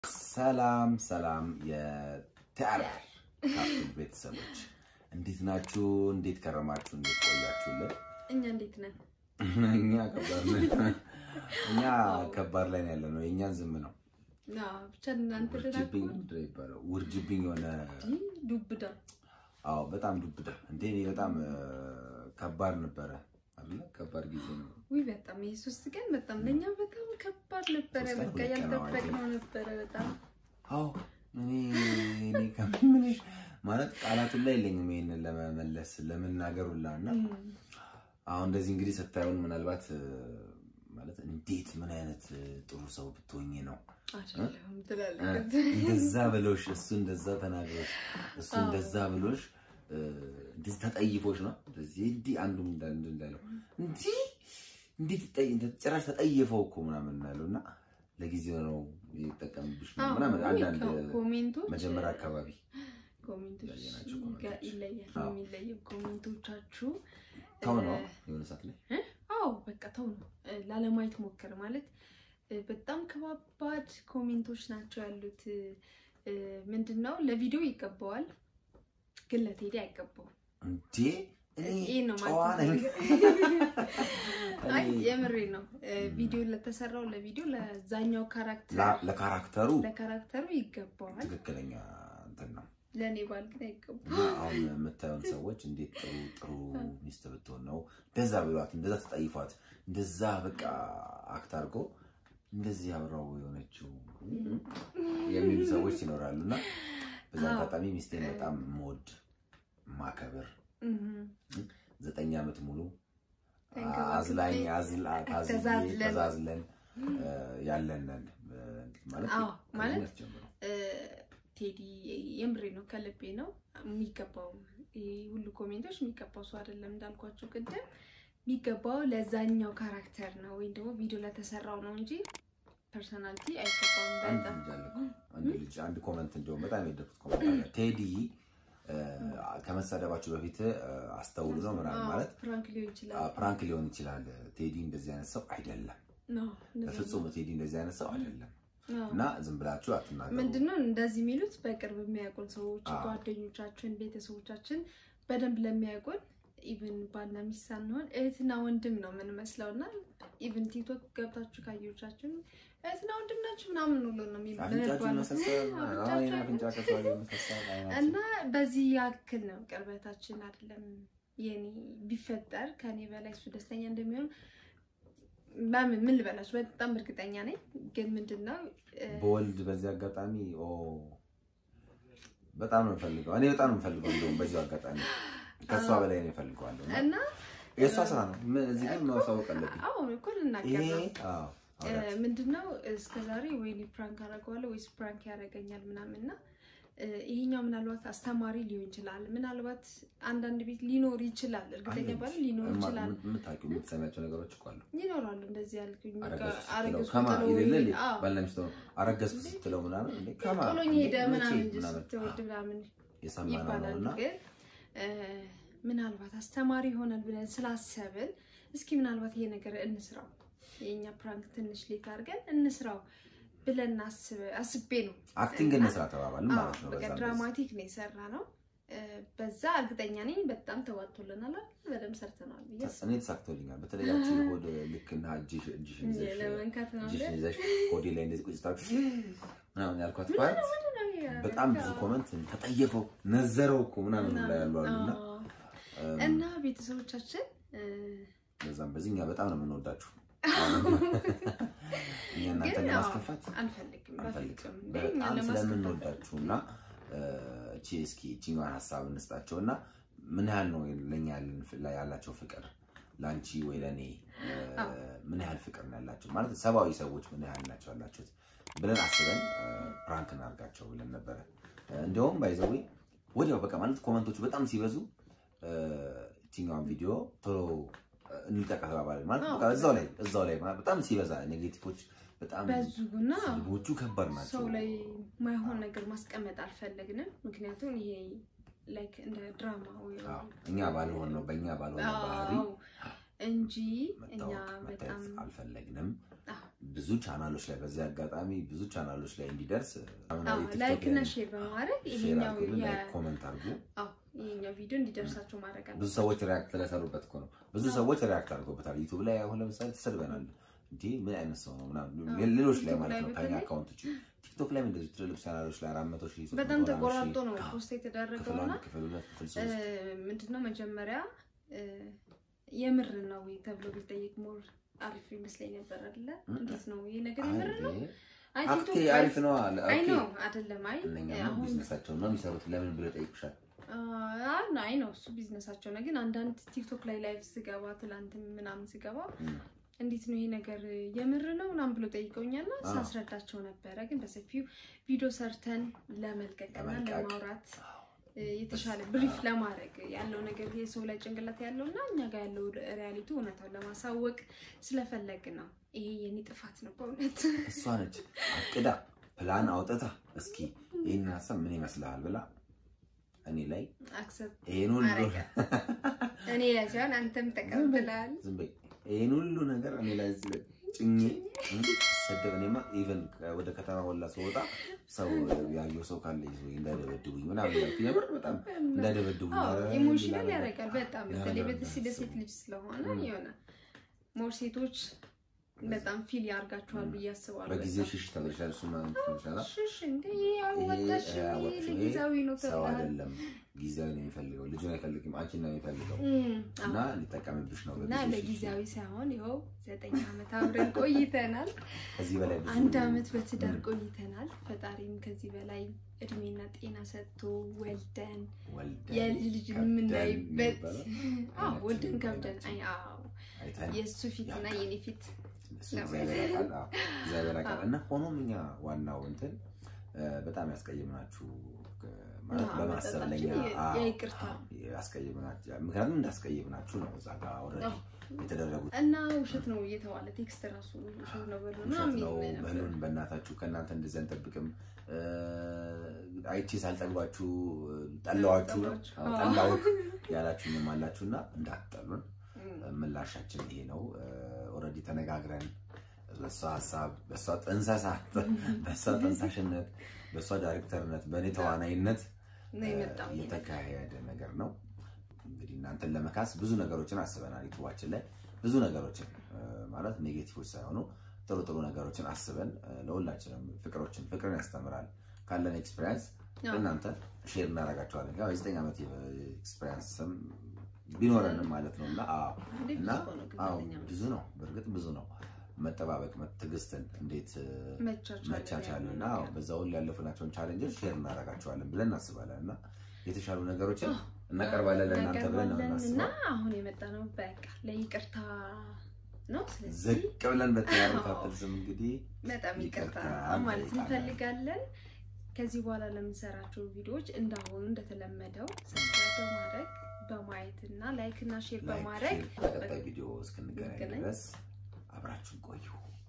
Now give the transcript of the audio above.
سلام يا تعرف كاتب بيت سمج انديت ناتشو انديت كرماتشو انديت قوياتشو እኛ እንዴት ነን እኛ ከባድ ላይ ነው ያለነው የኛን ዝም ነው ብቻ እናንተ ደራኩ ውርጅብኝ ሆነ ዱብዳ በጣም ዱብዳ እንዴ እኔ በጣም ከባድ ነበር አይደል ከባድ ጊዜ ነው ወይ በጣም ኢየሱስ ግን በጣም ለኛ በጣም ከባድ ነበር በቃ ያልተፈቀደው ነበር በጣም እኔ ከምንሽ ማለት ቃላቱ ላይ የለኝም ይሄንን ለመመለስ ለምናገሩላና አሁን እንደዚህ እንግዲህ ስታዩን ምናልባት ማለት እንዴት ምን አይነት ጥሩ ሰው ብትሆኚ ነው አይደለም ትላለህ እንደዛ ብሎሽ እሱ እንደዛ ተናግሮሽ እሱ እንደዛ ብሎሽ እንደዛ ተጠይፎሽ ነው እንደዚህ እንዲ አንዱም እንዳለው እንዴት ጭራሽ ተጠይፈው እኮ ምናምን እናለውና ለጊዜው ነው ይተቀምብሽ ነው ምናምን አንዳንድ ኮሜንቶች መጀመሪያ አካባቢ ኮሜንቶች የሚለየው ኮሜንቶቻችሁ ታው ነው የሆነ ሰዓት ላይ በቃ ታው ነው ላለማየት ሞከር ማለት በጣም ከባባድ ኮሜንቶች ናቸው ያሉት ምንድነው ለቪዲዮ ይቀበዋል ግን ለቴዲ አይቀበው እንዴ እኔ ነው ማለት አይ የምሬ ነው ቪዲዮ ለተሰራው ለቪዲዮ ለዛኛው ለካራክተሩ ይገባዋል ትክክለኛ እንትን ነው ለኔ ባል ግን አይቀበው አሁን መታየውን ሰዎች እንዴት ጥሩ ሚስት ብትሆን ነው እንደዛ ብሏት እንደዛ ተጠይፏት እንደዛ በቃ አክት አድርጎ እንደዚህ አብራው የሆነችው የሚሉ ሰዎች ይኖራሉና በዛ አጋጣሚ ሚስቴን በጣም ሞድ ማከበር 9 አመት ሙሉ ተዛዝለን ያለንን ማለት ቴዲ የምሬ ነው ከልቤ ነው የሚገባው ሁሉ ኮሜንቶች የሚገባው ሰው አይደለም እንዳልኳችሁ ቅድም የሚገባው ለዛኛው ካራክተር ነው ወይ ደግሞ ቪዲዮ ለተሰራው ነው እንጂ ፐርሰናሊቲ አይገባውም በጣም አንድ ኮሜንት እንደውም በጣም የደረኩት ኮሜንት ቴዲ ከመሰደባችሁ በፊት አስተውሉ ነው ማለት ፕራንክ ሊሆን ይችላል ቴዲ እንደዚህ አይነት ሰው አይደለም በፍጹም ቴዲ እንደዚህ አይነት ሰው አይደለም እና ዝም ብላችሁ አትናገሩ ምንድነው እንደዚህ የሚሉት በቅርብ የሚያውቁን ሰዎች ጓደኞቻችን ቤተሰቦቻችን በደንብ ለሚያውቁን ኢቭን ባልና ሚስት ሳንሆን እህትና ወንድም ነው ምን መስለውና ኢቭን ቲክቶክ ገብታችሁ ካዩቻችን እህትና ወንድም ናችሁ ምናምን ነው እና በዚህ ያክል ነው ቅርበታችን አይደለም የኔ ቢፈጠር ከኔ በላይ እሱ ደስተኛ እንደሚሆን ምን ልበላችሁ በጣም እርግጠኛ ነኝ ግን ምንድነው በወልድ በዚህ አጋጣሚ በጣም ነው ፈልገው እኔ በጣም ነው ፈልገው እንደውም በዚህ አጋጣሚ ከሷ በላይ ነው ፈልገዋለሁ እና የሷ ስራ ነው እዚህ ግን ማሳወቅ አለብኝ እኮ ልናገር ምንድነው እስከዛሬ ወይ ፕራንክ አደረገዋለሁ ወይስ ፕራንክ ያደርገኛል ምናምንና ይሄኛው ምናልባት አስተማሪ ሊሆን ይችላል ምናልባት አንዳንድ ቤት ሊኖር ይችላል እርግጠኛ ባለ ሊኖር ይችላል ምታውቂው የምትሰማቸው ነገሮች እኮ አሉ ይኖራሉ እንደዚህ ያልኩኝ አረገዝኩ ከማን ይለለ ባላንስቶ አረገዝኩ ስትለው ምናምን እንዴ ከማን ጥሎኝ ሄደ ምናምን ስትወድ ምናምን የሰማነውና ምናልባት አስተማሪ ይሆናል ብለን ስላሰብን እስኪ ምናልባት ይሄ ነገር እንስራው የኛ ፕራንክ ትንሽ ሌት አድርገን እንስራው ብለን አስቤ ነው አክቲንግ እንስራ ተባባልን ማለት ነው በቃ ድራማቲክ ነው የሰራነው በዛ እርግጠኛ ነኝ በጣም ተዋጥቶልናል በደም ሰርተናል ይስ እኔ ተሳክቶልኛል በተለያዩ ሆድ ልክና እጅሽ ይዘሽ ሆዴ ላይ እንደዚህ ቁጭታው ምናምን ያልኳት ፓርት በጣም ብዙ ኮሜንት ተጠየፈው ነዘረው እኮ ምናምን ላይ ያሉና እና ቤተሰቦቻችን ለዛም በዚህኛ በጣም ነው የምንወዳችሁ እኛና ተለማስከፋት አንፈልግም በጣም ስለምንወዳችሁና እስኪ ቺኛን ሐሳብ እንስጣቸውና ምን ያህል ነው ለኛ ያላቸው ፍቅር ላንቺ ወይ ለኔ ምን ያህል ፍቅር ነው ያላችሁ ማለት ሰባዊ ሰዎች ምን ያህል ናቸው ያላችሁት ብለን አስበን ፕራንክ እናርጋቸው ብለን ነበር እንደውም ባይዘው ወዲያው በቃ ማለት ኮሜንቶቹ በጣም ሲበዙ ቺኛን ቪዲዮ ቶሎ እንልቀቀባባል ማለት በቃ እዛው ላይ በጣም ሲበዛ ኔጌቲቮች በጣም በዙና ልቦቹ ከባድ ናቸው ሰው ላይ ማይሆን ነገር ማስቀመጥ አልፈለግንም ምክንያቱም ይሄ ላይክ እንደ ድራማ ወይ እኛ ባልሆን ነው በእኛ ባልሆን ባህሪ እንጂ እኛ በጣም አልፈለግንም ብዙ ቻናሎች ላይ በዚህ አጋጣሚ ብዙ ቻናሎች ላይ እንዲደርስ ላይክ እና ሼር በማድረግ ይሄኛው ኮሜንት አድርጉ ይሄኛው ቪዲዮ እንዲደርሳችሁ ማድረግ አለ ብዙ ሰዎች ሪአክት ለሰሩበት እኮ ነው ብዙ ሰዎች ሪአክት አድርገውበታል ዩቲዩብ ላይ አሁን ለምሳሌ ተሰድበናል እንዴ ምን አይነት ሰው ነው ምናምን ሌሎች ላይ ማለት ነው ከኛ አካውንቶች ቲክቶክ ላይ እንደዚህ ትልልቅ ቻናሎች ላይ 400,000 በጣም ተቆራርጦ ነው ፖስት የተደረገውና ምንድነው መጀመሪያ የምር ነው ተብሎ ቢጠይቅ ሞር አሪፍ ይመስለኝ ነበር አይደለ እንዴት ነው ይሄ ነገር የምር ነው አሪፍ ነው አይ ነው አይደለም አሁን ቢዝነሳቸው ነው የሚሰሩት ለምን ብለ ጠይቁሻል አይ ነው እሱ ቢዝነሳቸው ነው ግን አንዳንድ ቲክቶክ ላይ ላይቭ ስገባ ትላንት ምናምን ስገባ እንዴት ነው ይሄ ነገር የምር ነው ምናምን ብሎ ጠይቀውኛልና ሳስረዳቸው ነበር ግን በሰፊው ቪዲዮ ሰርተን ለመልቀቅና ለማውራት የተሻለ ብሪፍ ለማድረግ ያለው ነገር የሰው ላይ ጭንቅላት ያለውና እኛ ጋር ያለው ሪያሊቲ እውነታው ለማሳወቅ ስለፈለግ ነው ይሄ የኔ ጥፋት ነው በእውነት እሷ ነች አቅዳ ፕላን አውጥታ እስኪ ይሄን ሀሳብ ምን ይመስላል ብላ እኔ ላይ አክሰፕት ይሄን ሁሉ እኔ ላይ ሲሆን አንተም ተቀበላል ዝም በይ ይሄን ሁሉ ነገር እኔ ላይ ጭኝ ሰደበኔማ ኢቨን ወደ ከተማ ወላ ሰውጣ ሰው ያየው ሰው ካለ ይዞ እንዳደበድቡኝ ምናምን ያልኩኝ ነበር በጣም እንዳደበድቡኝ ኢሞሽናል ያረጋል በጣም በተለይ በተሲለሴት ልጅ ስለሆነ የሆነ ሞር ሴቶች በጣም ፊል ያርጋቸዋል በያስባሉ በጊዜው ሽሽ ተበሻል ሱማ ተበሻላ ሽሽ እንዴ ያወጣሽ ለጊዜያዊ ነው ሰው አይደለም ጊዜያዊ ነው የሚፈልገው ልጅ ነው አይፈልግም አንቺ ነው የሚፈልገው እና ሊጠቀምብሽ ነው እና ለጊዜያዊ ሳይሆን ይኸው 9 አመት አብረን ቆይተናል ከዚህ በላይ አንድ አመት በትዳር ቆይተናል ፈጣሪም ከዚህ በላይ እድሜና ጤና ሰጥቶ ወልደን የልጅ ምናይበት ወልደን ከብደን የሱ ፊትና የኔ ፊት እግዚአብሔር አቃል እና ሆኖም እኛ ዋናው እንትን በጣም ያስቀየምናችሁ ማለት በማሰብ ለኛ ይቅርታ ያስቀየምናችሁ ምክንያቱም እንዳስቀየምናችሁ ነው እዛ ጋር ኦሬዲ የተደረጉት እና ውሸት ነው እየተባለ ቴክስት ራሱ ውሸት ነው በሉን በእናታችሁ ከእናንተ እንደዚህ አንጠብቅም አይቼ ሳልጠግባችሁ ጠላዋችሁ ያላችሁንም አላችሁና እንዳትጠሉን ምላሻችን ይሄ ነው ኦሬዲ ተነጋግረን በሷ ሐሳብ በሷ ጥንሳሽነት በሷ ዳይሬክተርነት በኔ ተዋናይነት የተካሄደ ነገር ነው እንግዲህ እናንተን ለመካስ ብዙ ነገሮችን አስበናል ዩቲዩባችን ላይ ብዙ ነገሮችን ማለት ኔጌቲቭ ሳይሆኑ ጥሩ ነገሮችን አስበን ለሁላችንም ፍቅርን ያስተምራል ካለን ኤክስፒሪየንስ እናንተ ሼር እናደርጋቸዋለን ያው 9 አመት ኤክስፒሪየንስ ቢኖረንም ማለት ነውና ብዙ ነው በርግጥ ብዙ ነው መጠባበቅ ትግስትን እንዴት መቻቻልና በዛው ያለፈናቸውን ቻሌንጆች ሼር እናደርጋቸዋለን ብለን እናስባለንና የተሻሉ ነገሮችን እናቀርባለን ለእናንተ ብለን እናስባለን እና አሁን የመጣነው በቃ ለይቅርታ ነው ስለዚህ ዝቅ ብለን በተያረታተል ስም እንግዲህ በጣም ይቅርታ ማለት እንፈልጋለን ከዚህ በኋላ ለምንሰራቸው ቪዲዮዎች እንዳሁኑ እንደተለመደው ሰብስክራይብ በማድረግ በማየትና ላይክ እና ሼር በማድረግ በቀጣይ ቪዲዮ እስክንገናኝ ድረስ አብራችሁን ቆዩ